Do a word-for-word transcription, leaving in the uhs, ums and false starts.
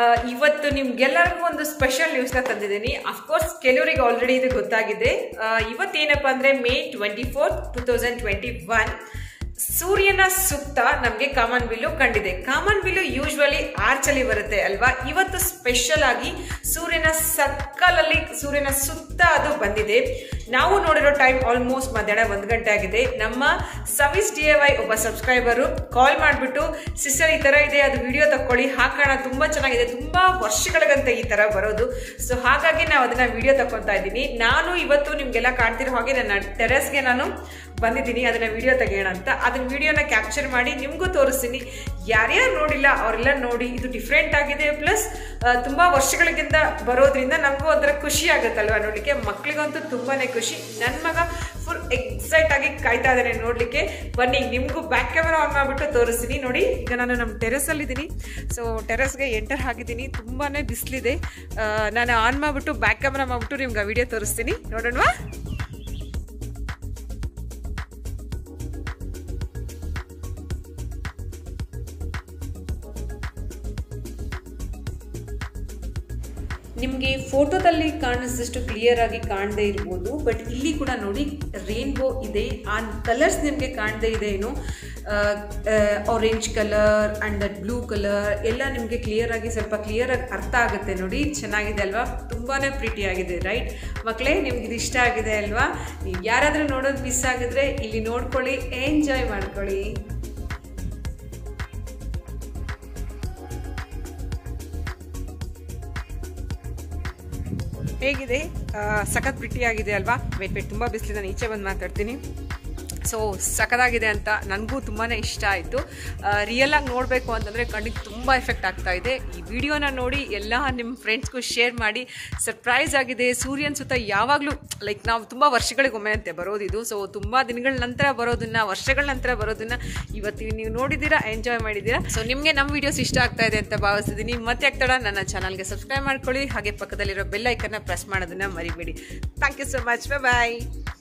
ಇವತ್ತು ನಿಮ್ಗೆಲ್ಲರಿಗೂ ಒಂದು ಸ್ಪೆಷಲ್ ನ್ಯೂಸ್ನ ತಂದಿದ್ದೀನಿ. ಅಫ್ಕೋರ್ಸ್ ಕೆಲವರಿಗೆ ಆಲ್ರೆಡಿ ಇದು ಗೊತ್ತಾಗಿದೆ. ಇವತ್ತೇನಪ್ಪ ಅಂದರೆ May twenty fourth two thousand twenty one ಸೂರ್ಯನ ಸುತ್ತ ನಮಗೆ ಕಾಮನ್ ಬಿಲ್ಲು ಕಂಡಿದೆ. ಕಾಮನ್ ಬಿಲ್ಲು ಯೂಶ್ವಲಿ ಆರ್ಚಲ್ಲಿ ಬರುತ್ತೆ ಅಲ್ವಾ. ಇವತ್ತು ಸ್ಪೆಷಲ್ ಆಗಿ ಸೂರ್ಯನ ಸರ್ಕಲಲ್ಲಿ ಸೂರ್ಯನ ಸುತ್ತ ಅದು ಬಂದಿದೆ. ನಾವು ನೋಡಿರೋ ಟೈಮ್ ಆಲ್ಮೋಸ್ಟ್ ಮಧ್ಯಾಹ್ನ ಒಂದು ಗಂಟೆ ಆಗಿದೆ. ನಮ್ಮ ಸವಿಸ್ ಡಿ ಎ ವೈ ಒಬ್ಬ ಸಬ್ಸ್ಕ್ರೈಬರು ಕಾಲ್ ಮಾಡಿಬಿಟ್ಟು, ಸಿಸ್ಟರ್ ಈ ಥರ ಇದೆ, ಅದು ವಿಡಿಯೋ ತಕ್ಕೊಳ್ಳಿ, ಹಾಕೋಣ, ತುಂಬ ಚೆನ್ನಾಗಿದೆ, ತುಂಬ ವರ್ಷಗಳಿಗಂತ ಈ ಥರ ಬರೋದು. ಸೊ ಹಾಗಾಗಿ ನಾವು ಅದನ್ನ ವಿಡಿಯೋ ತಗೊತಾ ಇದ್ದೀನಿ. ನಾನು ಇವತ್ತು ನಿಮಗೆಲ್ಲ ಕಾಣ್ತಿರೋ ಹಾಗೆ ನನ್ನ ಟೆರೆಸ್ಗೆ ನಾನು ಬಂದಿದ್ದೀನಿ ಅದನ್ನ ವಿಡಿಯೋ ತೆಗೆಯೋಣ ಅಂತ. ಅದನ್ನ ವಿಡಿಯೋನ ಕ್ಯಾಪ್ಚರ್ ಮಾಡಿ ನಿಮಗೂ ತೋರಿಸ್ತೀನಿ. ಯಾರ್ಯಾರು ನೋಡಿಲ್ಲ ಅವರೆಲ್ಲ ನೋಡಿ, ಇದು ಡಿಫ್ರೆಂಟ್ ಆಗಿದೆ. ಪ್ಲಸ್ ತುಂಬ ವರ್ಷಗಳಿಗಿಂತ ಬರೋದ್ರಿಂದ ನಮಗೂ ಒಂಥರ ಖುಷಿ ಆಗುತ್ತಲ್ವ ನೋಡಲಿಕ್ಕೆ. ಮಕ್ಕಳಿಗಂತೂ ತುಂಬಾ ಖುಷಿ. ನನ್ನ ಮಗ ಫುಲ್ ಎಕ್ಸೈಟ್ ಆಗಿ ಕಾಯ್ತಾ ಇದ್ದಾನೆ ನೋಡಲಿಕ್ಕೆ. ಬನ್ನಿ ನಿಮಗೂ ಬ್ಯಾಕ್ ಕ್ಯಾಮರಾ ಆನ್ ಮಾಡಿಬಿಟ್ಟು ತೋರಿಸ್ತೀನಿ. ನೋಡಿ, ಈಗ ನಾನು ನಮ್ಮ ಟೆರೆಸಲ್ಲಿದ್ದೀನಿ. ಸೊ ಟೆರೆಸ್ಗೆ ಎಂಟರ್ ಆಗಿದ್ದೀನಿ. ತುಂಬಾ ಬಿಸಿಲಿದೆ. ನಾನು ಆನ್ ಮಾಡಿಬಿಟ್ಟು ಬ್ಯಾಕ್ ಕ್ಯಾಮರಾ ಮಾಡಿಬಿಟ್ಟು ನಿಮ್ಗೆ ವಿಡಿಯೋ ತೋರಿಸ್ತೀನಿ. ನೋಡೋಣವಾ? ನಿಮಗೆ ಫೋಟೋದಲ್ಲಿ ಕಾಣಿಸಿದಷ್ಟು ಕ್ಲಿಯರ್ ಆಗಿ ಕಾಣದೇ ಇರ್ಬೋದು, ಬಟ್ ಇಲ್ಲಿ ಕೂಡ ನೋಡಿ ರೇನ್ಬೋ ಇದೆ. ಆ ಕಲರ್ಸ್ ನಿಮಗೆ ಕಾಣದೇ ಇದೆ ಏನು, orange colour and that blue colour ಎಲ್ಲ ನಿಮಗೆ ಕ್ಲಿಯರ್ ಆಗಿ ಸ್ವಲ್ಪ ಕ್ಲಿಯರ್ ಆಗಿ ಅರ್ಥ ಆಗುತ್ತೆ. ನೋಡಿ, ಚೆನ್ನಾಗಿದೆ ಅಲ್ವಾ? ತುಂಬಾ ಪ್ರಿಟಿ ಆಗಿದೆ, ರೈಟ್ ಮಕ್ಕಳೇ? ನಿಮ್ಗೆ ಇದು ಇಷ್ಟ ಆಗಿದೆ ಅಲ್ವಾ? ನೀವು ಯಾರಾದರೂ ನೋಡೋದು ಮಿಸ್ ಆಗಿದ್ರೆ ಇಲ್ಲಿ ನೋಡ್ಕೊಳ್ಳಿ, ಎಂಜಾಯ್ ಮಾಡ್ಕೊಳ್ಳಿ. ಹೇಗಿದೆ? ಸಖತ್ ಪ್ರಿಟಿ ಆಗಿದೆ ಅಲ್ವಾ? ವೇಟ್ ವೇಟ್ ತುಂಬ ಬಿಸಿಲು, ನಾನು ಈಚೆ ಬಂದು ಮಾತಾಡ್ತೀನಿ. ಸೊ ಸಖತ್ತಾಗಿದೆ ಅಂತ ನನಗೂ ತುಂಬಾ ಇಷ್ಟ ಆಯಿತು. ರಿಯಲಾಗಿ ನೋಡಬೇಕು ಅಂತಂದರೆ ಕಣ್ಣಿಗೆ ತುಂಬ ಎಫೆಕ್ಟ್ ಆಗ್ತಾ ಇದೆ. ಈ ವಿಡಿಯೋನ ನೋಡಿ ಎಲ್ಲ ನಿಮ್ಮ ಫ್ರೆಂಡ್ಸ್ಗೂ ಶೇರ್ ಮಾಡಿ. ಸರ್ಪ್ರೈಸ್ ಆಗಿದೆ. ಸೂರ್ಯನ ಸುತ್ತ ಯಾವಾಗಲೂ ಲೈಕ್ ನಾವು ತುಂಬ ವರ್ಷಗಳಿಗೊಮ್ಮೆ ಅಂತೆ ಬರೋದಿದು. ಸೊ ತುಂಬ ದಿನಗಳ ನಂತರ ಬರೋದನ್ನು, ವರ್ಷಗಳ ನಂತರ ಬರೋದನ್ನು ಇವತ್ತು ನೀವು ನೋಡಿದ್ದೀರಾ, ಎಂಜಾಯ್ ಮಾಡಿದ್ದೀರಾ. ಸೊ ನಿಮಗೆ ನಮ್ಮ ವೀಡಿಯೋಸ್ ಇಷ್ಟ ಆಗ್ತಾ ಇದೆ ಅಂತ ಭಾವಿಸ್ತಿದ್ದೀನಿ. ಮತ್ತೆ ಆಗ್ತಾಡ ನನ್ನ ಚಾನಲ್ಗೆ ಸಬ್ಸ್ಕ್ರೈಬ್ ಮಾಡ್ಕೊಳ್ಳಿ, ಹಾಗೆ ಪಕ್ಕದಲ್ಲಿರೋ ಬೆಲ್ ಐಕನ್ನ ಪ್ರೆಸ್ ಮಾಡೋದನ್ನು ಮರಿಬೇಡಿ. Thank you so much. Bye bye.